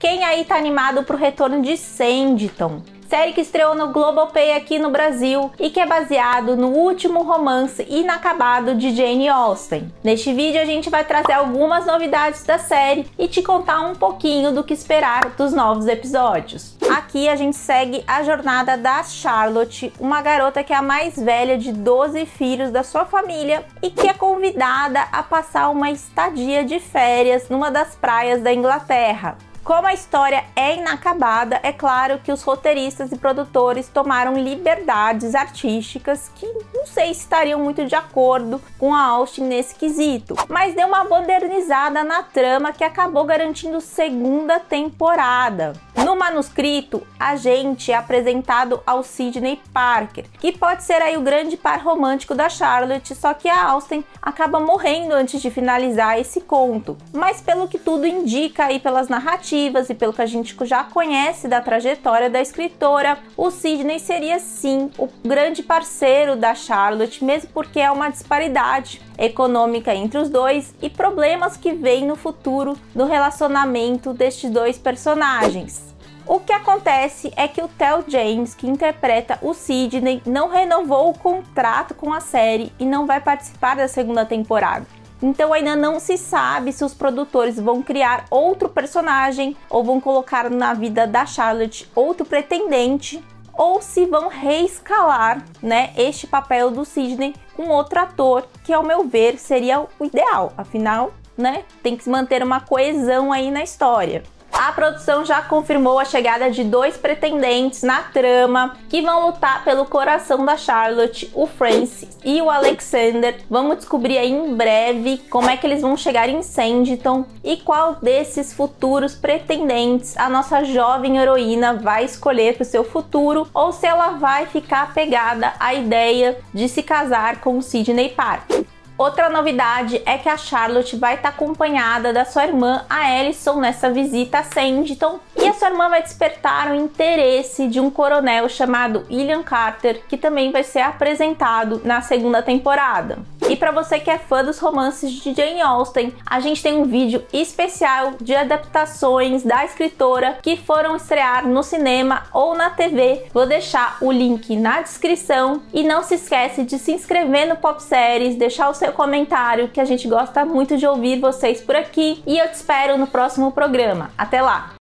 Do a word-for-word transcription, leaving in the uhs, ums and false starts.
quem aí tá animado pro retorno de Sanditon? Série que estreou no Globoplay aqui no Brasil e que é baseado no último romance inacabado de Jane Austen. Neste vídeo a gente vai trazer algumas novidades da série e te contar um pouquinho do que esperar dos novos episódios. Aqui a gente segue a jornada da Charlotte, uma garota que é a mais velha de doze filhos da sua família e que é convidada a passar uma estadia de férias numa das praias da Inglaterra. Como a história é inacabada, é claro que os roteiristas e produtores tomaram liberdades artísticas que não sei se estariam muito de acordo com a Austen nesse quesito, mas deu uma modernizada na trama que acabou garantindo segunda temporada. No manuscrito, a gente é apresentado ao Sydney Parker, que pode ser aí o grande par romântico da Charlotte, só que a Austen acaba morrendo antes de finalizar esse conto. Mas pelo que tudo indica aí pelas narrativas e pelo que a gente já conhece da trajetória da escritora, o Sydney seria sim o grande parceiro da Charlotte, mesmo porque é uma disparidade econômica entre os dois e problemas que vêm no futuro do relacionamento destes dois personagens. O que acontece é que o Theo James, que interpreta o Sydney, não renovou o contrato com a série e não vai participar da segunda temporada. Então ainda não se sabe se os produtores vão criar outro personagem ou vão colocar na vida da Charlotte outro pretendente, ou se vão reescalar, né, este papel do Sydney com outro ator, que ao meu ver seria o ideal. Afinal, né, tem que se manter uma coesão aí na história. A produção já confirmou a chegada de dois pretendentes na trama que vão lutar pelo coração da Charlotte, o Francis e o Alexander. Vamos descobrir aí em breve como é que eles vão chegar em Sanditon e qual desses futuros pretendentes a nossa jovem heroína vai escolher para o seu futuro, ou se ela vai ficar apegada à ideia de se casar com o Sydney Parker. Outra novidade é que a Charlotte vai estar acompanhada da sua irmã, a Alicent, nessa visita a Sanditon, e a sua irmã vai despertar o interesse de um coronel chamado William Carter, que também vai ser apresentado na segunda temporada. E para você que é fã dos romances de Jane Austen, a gente tem um vídeo especial de adaptações da escritora que foram estrear no cinema ou na T V. Vou deixar o link na descrição e não se esquece de se inscrever no Pop Séries, deixar o seu comentário, que a gente gosta muito de ouvir vocês por aqui, e eu te espero no próximo programa. Até lá!